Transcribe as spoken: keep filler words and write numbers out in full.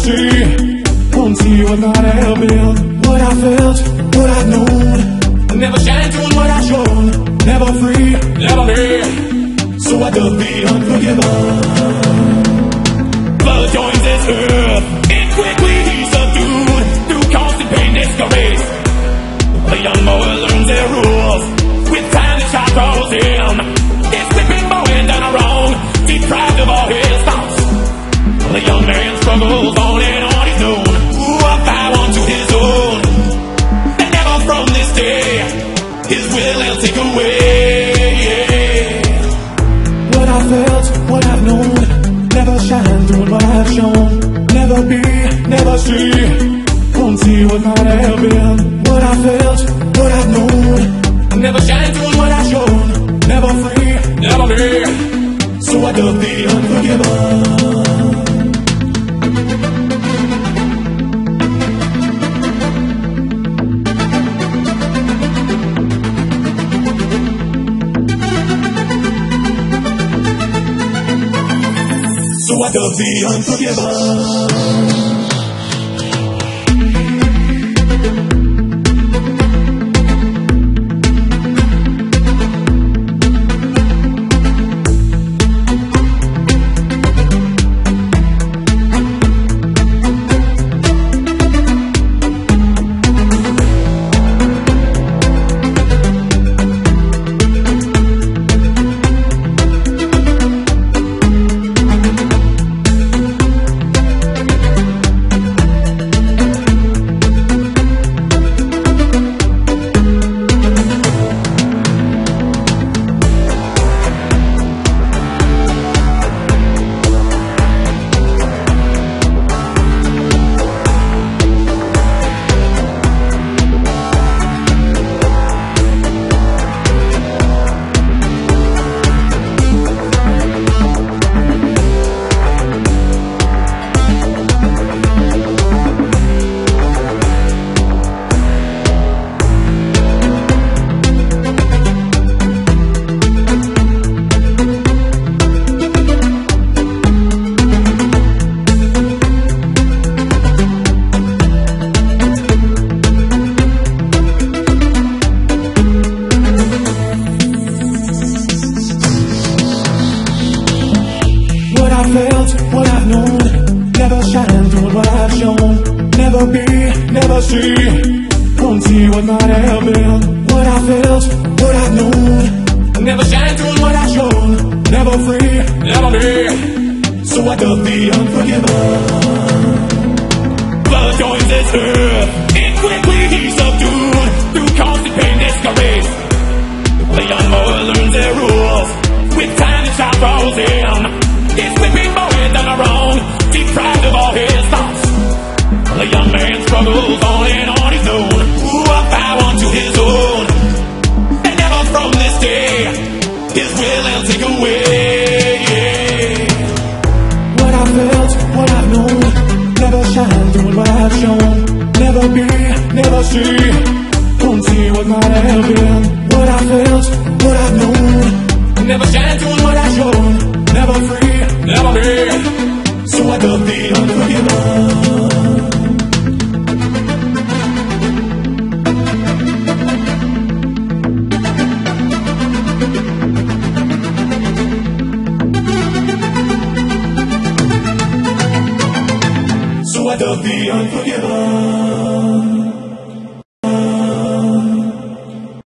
see. Won't see what not have been. What I felt, what I've known. Never shine doing what I've shown. Never free, never me. So I dug the unforgiven. Blood joins this earth, and quickly he's subdued. Through constant pain, discouraged, the young mower learns their rules. With time the child grows in. It's whipping mowing done wrong, deprived of all his thoughts. The young man struggles on and on his own. Ooh, I vow unto his own, and never from this day his will he'll take away. What I felt, what I've known. Never shine through what I've shown. Never be, never see. Won't see what might have been. What I felt, what I've known. Never shine through what I've shown. Never free, never me. So I dug the unforgiven. So I dug the unforgiven. What I've known, never shine through what I've shown. Never be, never see, won't see what might have been. What I felt, what I've known, never shine through what I've shown. Never free, never me. So I dug the unforgiven. Blood joins this earth, and quickly he's subdued. Through constant pain, discouraged, the young mower learns their rules. With time the child grows in. It's whipping mowing done wrong, deprived of all his thoughts. The young man struggles on and on his own. Ooh, I vow unto his own, and never from this day his will he'll take away. What I felt, what I've known, never shine through what I've shown. Never be, never see, won't see what might have been. What I felt, what I've known, never shine through what I've shown. Never free, never me. So I dug the unforgiven. So I dug the unforgiven.